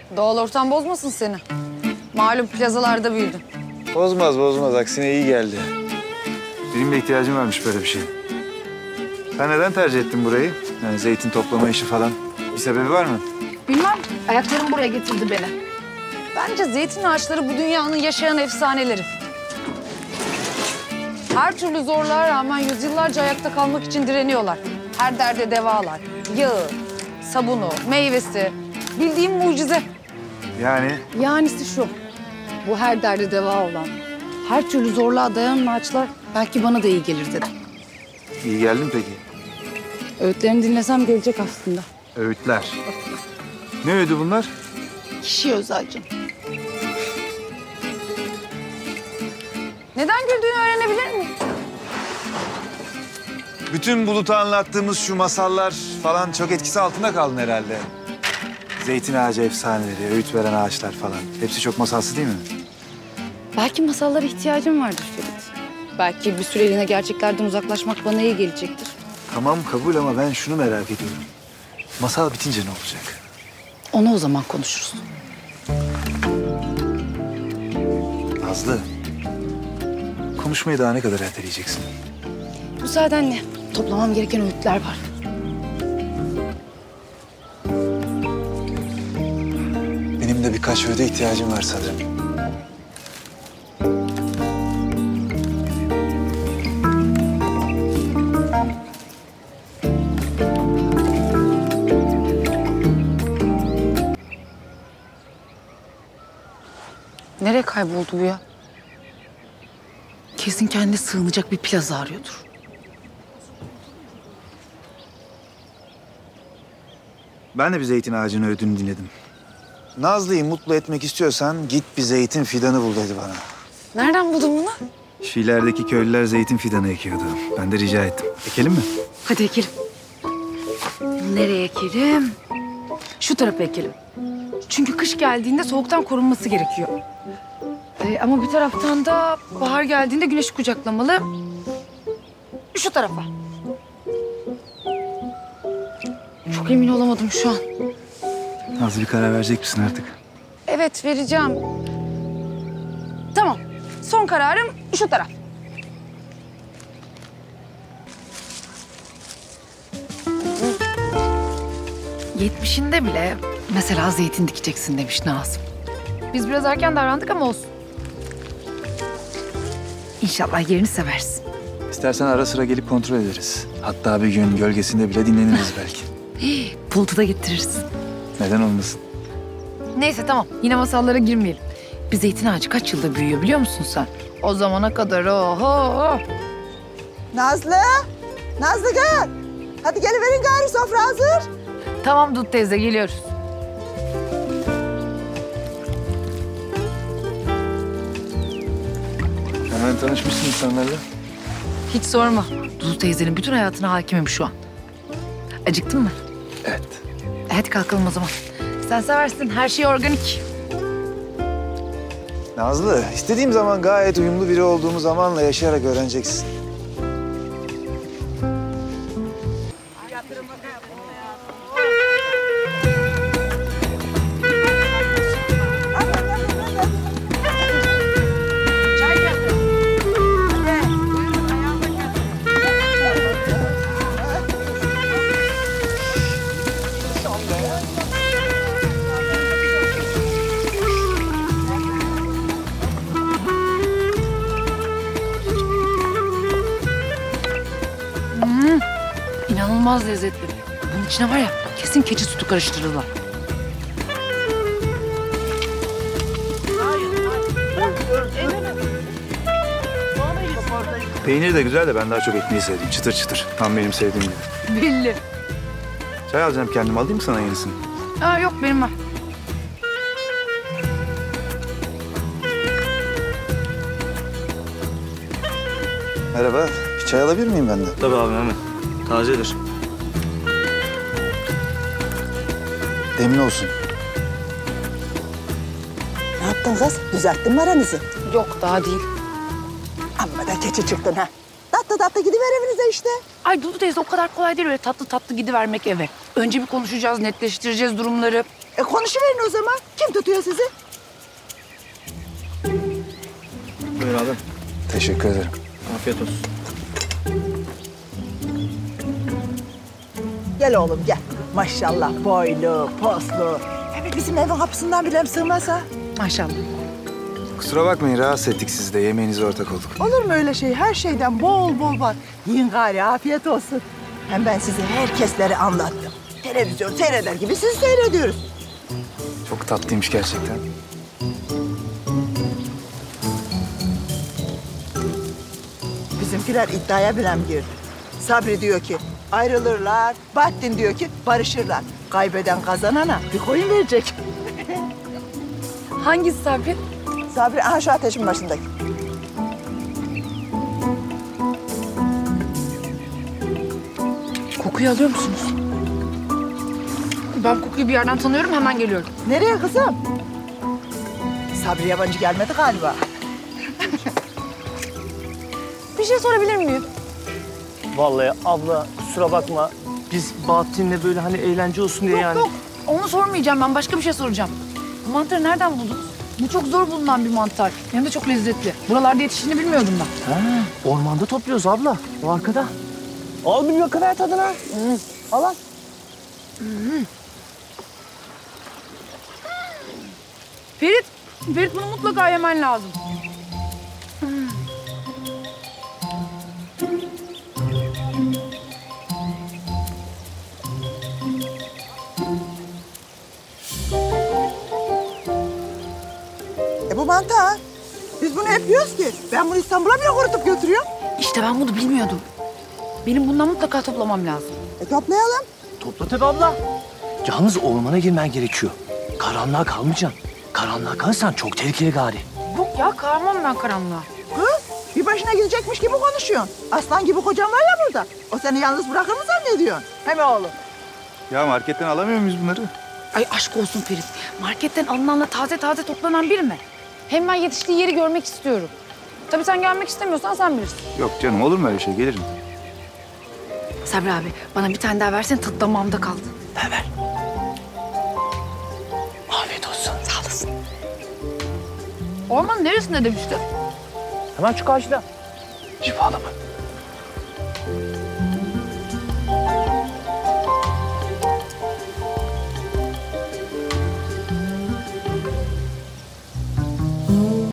Doğal ortam bozmasın seni. Malum plazalarda büyüdün. Bozmaz. Aksine iyi geldi. Benim de ihtiyacım varmış böyle bir şey. Sen neden tercih ettin burayı? Yani zeytin toplama işi falan. Bir sebebi var mı? Bilmem. Ayaklarım buraya getirdi beni. Bence zeytin ağaçları bu dünyanın yaşayan efsaneleri. Her türlü zorluğa rağmen yüzyıllarca ayakta kalmak için direniyorlar. Her derde devalar. Yağı, sabunu, meyvesi. Bildiğim mucize. Yani? Yanisi şu. Bu her derde deva olan, her türlü zorluğa dayanan ağaçlar belki bana da iyi gelir dedim. İyi geldin peki? Öğütlerini dinlesem gelecek aslında. Öğütler. Ne öğüdü bunlar? Kişiye özelcim. Neden güldüğünü öğrenebilir miyim? Bütün Bulut'a anlattığımız şu masallar falan çok etkisi altında kaldın herhalde. Zeytin ağacı efsaneleri, öğüt veren ağaçlar falan. Hepsi çok masalsı değil mi? Belki masallara ihtiyacım vardır Ferit. Belki bir süreliğine gerçeklerden uzaklaşmak bana iyi gelecektir. Tamam kabul ama ben şunu merak ediyorum. Masal bitince ne olacak? Onu o zaman konuşuruz. Nazlı, konuşmayı daha ne kadar erteleyeceksin? Müsaadenle toplamam gereken öğütler var. Benim de birkaç öğüde ihtiyacım var sanırım. Nereye kayboldu bu ya? Kesin kendine sığınacak bir plaza arıyordur. Ben de bir zeytin ağacının öğüdünü dinledim. Nazlı'yı mutlu etmek istiyorsan git bir zeytin fidanı bul dedi bana. Nereden buldun bunu? Şiiler'deki köylüler zeytin fidanı ekiyordu. Ben de rica ettim. Ekelim mi? Hadi ekelim. Nereye ekelim? Şu tarafa ekelim. Çünkü kış geldiğinde soğuktan korunması gerekiyor. Ama bir taraftan da bahar geldiğinde güneşi kucaklamalı. Şu tarafa. Çok emin olamadım şu an. Nazlı bir karar verecek misin artık? Evet, vereceğim. Tamam. Son kararım şu taraf. ...70'inde bile mesela zeytin dikeceksin demiş Nazım. Biz biraz erken davrandık ama olsun. İnşallah yerini seversin. İstersen ara sıra gelip kontrol ederiz. Hatta bir gün gölgesinde bile dinleniriz belki. Bulut'u da getirirsin. Neden olmasın? Neyse tamam. Yine masallara girmeyelim. Bir zeytin ağacı kaç yılda büyüyor biliyor musun sen? O zamana kadar oho. Nazlı! Nazlı gel! Hadi geliverin gari, sofra hazır. Tamam Dut teyze, geliyoruz. Hemen tanışmışsın insanlarla. Hiç sorma. Dudu teyzenin bütün hayatına hakimim şu an. Acıktın mı? Evet. Hadi kalkalım o zaman. Sen seversin, her şey organik. Nazlı, istediğim zaman gayet uyumlu biri olduğumu zamanla yaşayarak öğreneceksin. İnanılmaz lezzetli. Bunun içine var ya, kesin keçi sütü karıştırırlar. Peynir de güzel de ben daha çok ekmeği sevdim. Çıtır çıtır. Tam benim sevdiğim gibi. Belli. Çay alacağım kendim. Alayım mı sana yenisini? Aa, yok benim var. Merhaba. Bir çay alabilir miyim ben de? Tabii abi hemen. Tazedir. Demli olsun. Ne yaptın kız? Düzelttin mi aranızı? Yok, daha değil. Amma da keçi çıktın ha. Tatlı tatlı gidiver evinize işte. Ay Dudu teyze, o kadar kolay değil öyle tatlı tatlı gidivermek eve. Önce bir konuşacağız, netleştireceğiz durumları. Konuşuverin o zaman. Kim tutuyor sizi? Buyur abi. Teşekkür ederim. Afiyet olsun. Gel oğlum gel. Maşallah boylu, poslu. Hem bizim evin kapısından bile sığmaz ha. Maşallah. Kusura bakmayın rahatsız ettik sizi de. Yemeğinize ortak olduk. Olur mu öyle şey? Her şeyden bol bol var. Yiyin gari, afiyet olsun. Hem ben size herkesleri anlattım. Televizyon seyreder gibi sizi seyrediyoruz. Çok tatlıymış gerçekten. Bizimkiler iddiaya bilen girdi. Sabri diyor ki ayrılırlar, Bahattin diyor ki barışırlar. Kaybeden kazanana bir koyun verecek. Hangisi Sabri? Sabri, aha şu ateşin başındaki. Kokuyu alıyor musunuz? Ben kokuyu bir yerden tanıyorum, hemen geliyorum. Nereye kızım? Sabri yabancı gelmedi galiba. Bir şey sorabilir miyim? Vallahi abla kusura bakma. Biz Bahattin'le böyle hani eğlence olsun diye yani. Yok, onu sormayacağım ben. Başka bir şey soracağım. Bu mantarı nereden buldunuz? Bu çok zor bulunan bir mantar. Hem de çok lezzetli. Buralarda yetiştiğini bilmiyordum ben. Ha, ormanda topluyoruz abla. O arkada. Al bir bakın ver tadına. Al al. Ferit, Ferit bunu mutlaka yemen lazım. Bu mantar. Biz bunu hep yiyoruz ki. Ben bunu İstanbul'a bile kurutup götürüyorum. İşte ben bunu bilmiyordum. Benim bundan mutlaka toplamam lazım. Toplayalım. Topla tabii abla. Yalnız ormana girmen gerekiyor. Karanlığa kalmayacaksın. Karanlığa kalırsan çok tehlikeli gari. Yok ya, karamam ben karanlığa. Kız, bir başına gidecekmiş gibi konuşuyorsun. Aslan gibi kocan var ya burada. O seni yalnız bırakır mı zannediyorsun? Hem oğlum. Ya marketten alamıyor muyuz bunları? Ay aşk olsun Ferit. Marketten alınanla taze taze toplanan bir mi? Hem ben yetiştiği yeri görmek istiyorum. Tabii sen gelmek istemiyorsan sen bilirsin. Yok canım olur mu öyle şey? Gelirim. Sabri abi, bana bir tane daha versene, tadı damağımda kaldı. Ver ver. Afiyet olsun. Sağ olasın. Ormanın neresinde demiştin? Hemen şu karşıda. Şifalı mı?